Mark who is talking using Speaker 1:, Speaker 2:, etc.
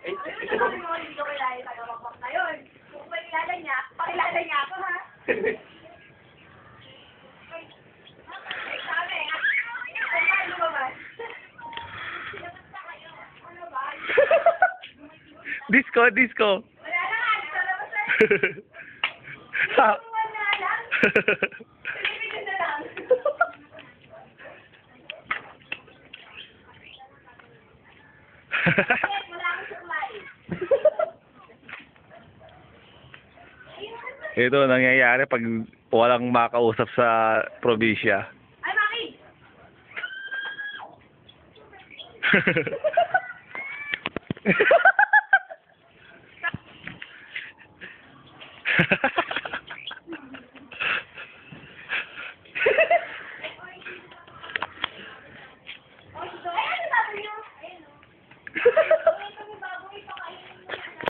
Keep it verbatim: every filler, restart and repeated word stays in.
Speaker 1: Sabi mo, hindi ko kilala tayo magbak na yun. Kung may kilala niya, pakilala niya ako, ha? Ay, sabi, ha? Ay, ano ba ba? Ano ba?
Speaker 2: Disco, disco.
Speaker 1: Wala na nga, ito na ba sa'yo?
Speaker 2: Ha?
Speaker 1: Hindi mo na alam. Pilipitin na lang. Wala akong supply.
Speaker 2: Ito nangyayari pag walang makausap sa probinsya.
Speaker 1: Ay, Maki!
Speaker 2: Ha ha ha.